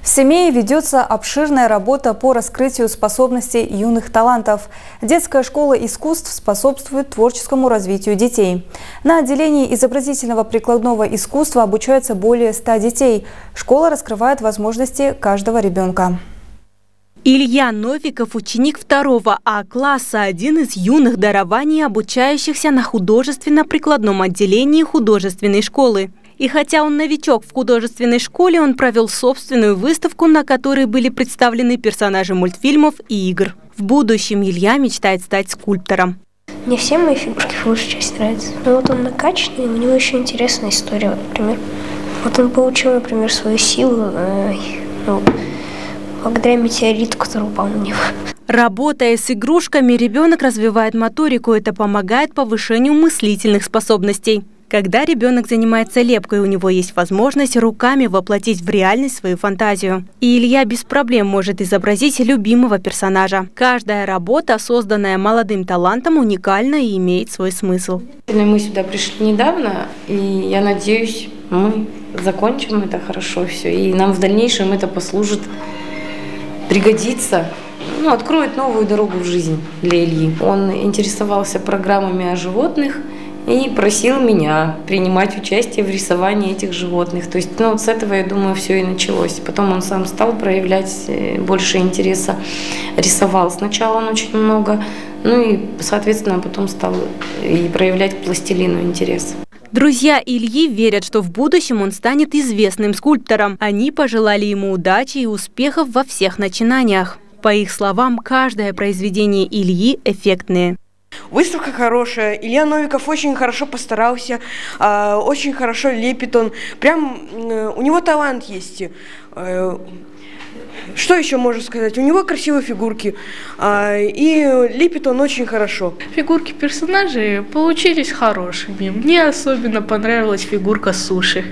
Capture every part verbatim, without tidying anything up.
В Семее ведется обширная работа по раскрытию способностей юных талантов. Детская школа искусств способствует творческому развитию детей. На отделении изобразительного прикладного искусства обучаются более ста детей. Школа раскрывает возможности каждого ребенка. Илья Новиков – ученик второго А класса, один из юных дарований, обучающихся на художественно-прикладном отделении художественной школы. И хотя он новичок в художественной школе, он провел собственную выставку, на которой были представлены персонажи мультфильмов и игр. В будущем Илья мечтает стать скульптором. Мне все мои фигурки в большей части нравятся. Но вот он накачанный, у него еще интересная история, например. Вот он получил, например, свою силу э, ну, благодаря метеориту, который упал на него. Работая с игрушками, ребенок развивает моторику. Это помогает повышению мыслительных способностей. Когда ребенок занимается лепкой, у него есть возможность руками воплотить в реальность свою фантазию. И Илья без проблем может изобразить любимого персонажа. Каждая работа, созданная молодым талантом, уникальна и имеет свой смысл. Мы сюда пришли недавно, и я надеюсь, мы закончим это хорошо все. И нам в дальнейшем это послужит, пригодится, ну, откроет новую дорогу в жизнь для Ильи. Он интересовался программами о животных и просил меня принимать участие в рисовании этих животных. То есть, ну, вот с этого, я думаю, все и началось. Потом он сам стал проявлять больше интереса, рисовал. Сначала он очень много, ну и, соответственно, потом стал и проявлять к пластилину интерес. Друзья Ильи верят, что в будущем он станет известным скульптором. Они пожелали ему удачи и успехов во всех начинаниях. По их словам, каждое произведение Ильи эффектное. Выставка хорошая. Илья Новиков очень хорошо постарался, очень хорошо лепит он. Прям у него талант есть. Что еще можно сказать? У него красивые фигурки, и лепит он очень хорошо. Фигурки персонажей получились хорошими. Мне особенно понравилась фигурка Суши.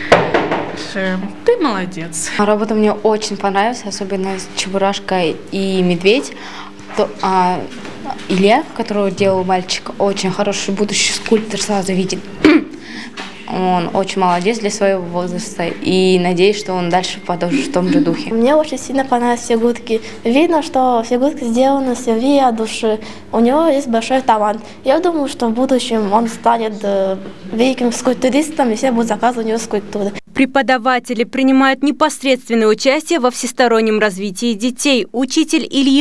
Ты молодец. Работа мне очень понравилась, особенно Чебурашка и Медведь. То, а, Илья, которого делал мальчик, очень хороший будущий скульптор, сразу видит. Он очень молодец для своего возраста, и надеюсь, что он дальше продолжит в том же духе. Мне очень сильно понравились фигурки. Видно, что фигурки сделаны с любви от души. У него есть большой талант. Я думаю, что в будущем он станет великим скульптуристом, и все будут заказывать у него скульптуры. Преподаватели принимают непосредственное участие во всестороннем развитии детей. Учитель Ильи